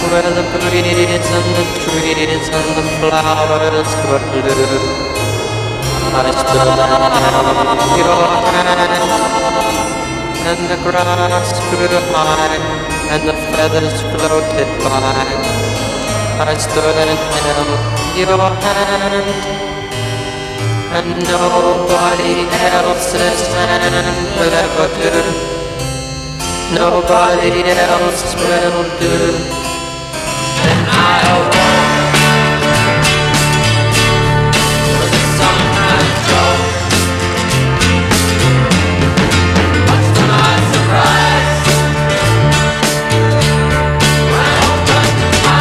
where the breeze and the trees and the flowers were blue. I stood and held your hand, and the grass grew high, and the feathers floated by. I stood and held your hand, and nobody else's hand will ever do. Nobody else will do. And I'll walk with the sun and Joe. Much to my surprise, when I opened my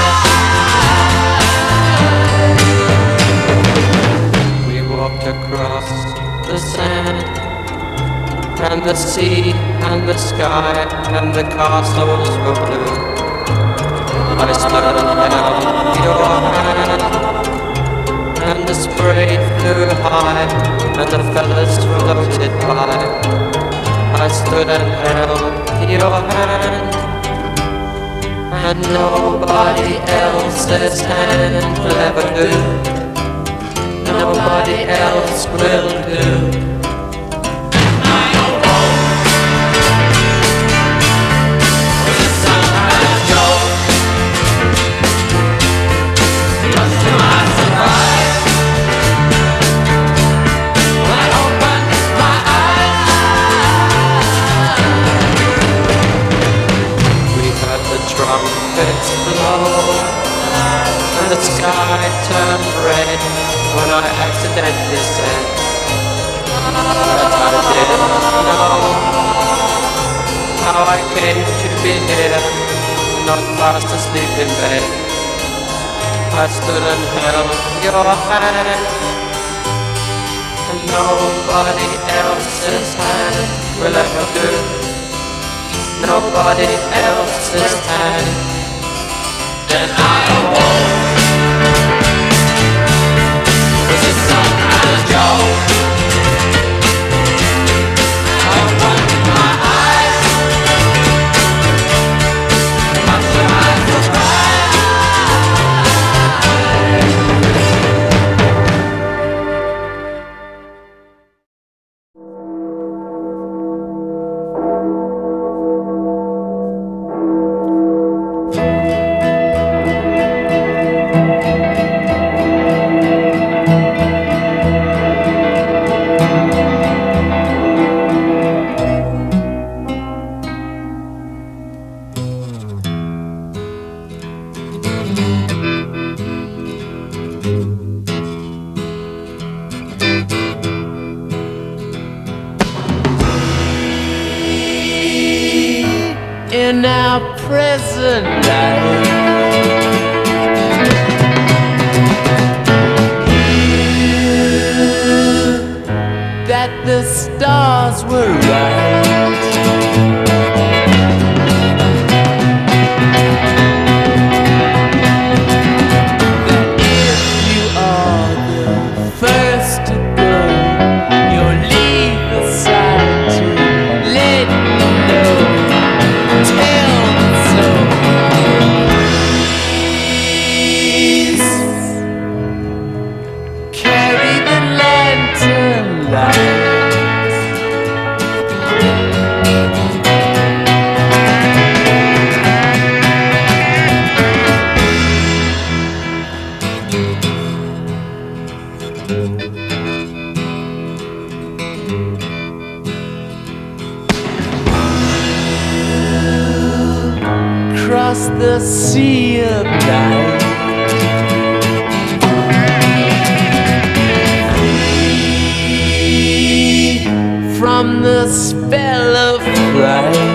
eyes, we walked across the sand, and the sea, and the sky, and the castles were blue. I stood and held your hand, and the spray flew high, and the feathers floated by. I stood and held your hand, and nobody else's hand will ever do. Nobody else will do. Trumpets blow, and the sky turned red when I accidentally said that I didn't know how I came to be here, not fast asleep in bed. I stood and held your hand, and nobody else's hand will ever do. Nobody else's hand. Then I awoke with the sun and Joe. I opened my eyes, much to my in our present life, that the stars were right. That if you are the first to go, you'll leave aside to let me know. Tell me so. Please carry the lantern light. Across the sea of night, free from the spell of pride.